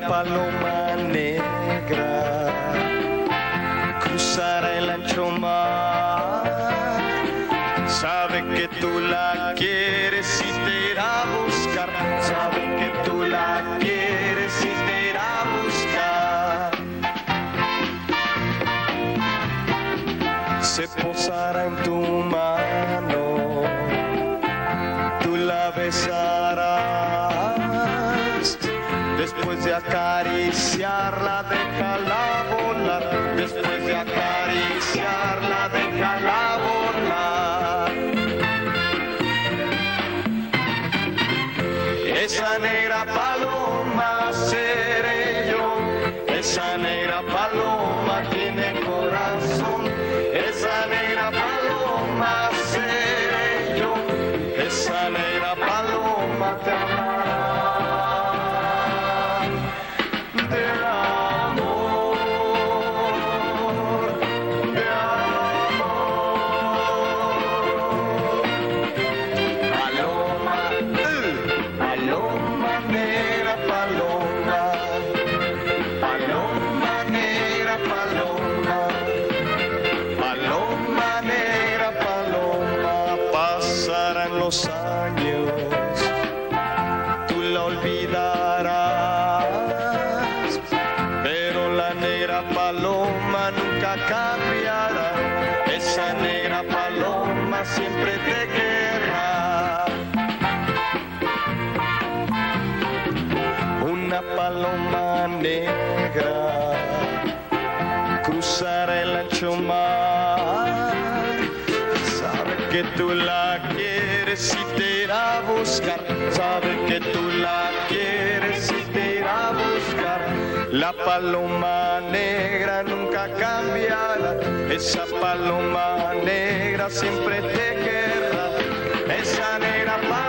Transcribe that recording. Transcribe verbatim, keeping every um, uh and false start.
paloma negra cruzará el ancho mar. Sabe que tú la quieres y te irá a buscar. Sabe que tú la quieres y te irá a buscar. Se posará en tu mano, tú la besarás. Después de acariciarla, déjala volar. Después de acariciarla, déjala volar. Esa negra paloma seré yo. Esa negra paloma tiene corazón. Esa negra paloma seré yo. Esa negra paloma te amará. Los años, tú la olvidarás, pero la negra paloma nunca cambiará. Esa negra paloma siempre te querrá. Una paloma negra cruzará el ancho mar. Sabe que tú la quieres y te irá a buscar. Sabe que tú la quieres y te irá a buscar. La paloma negra nunca cambiará. Esa paloma negra siempre te querrá. Esa negra paloma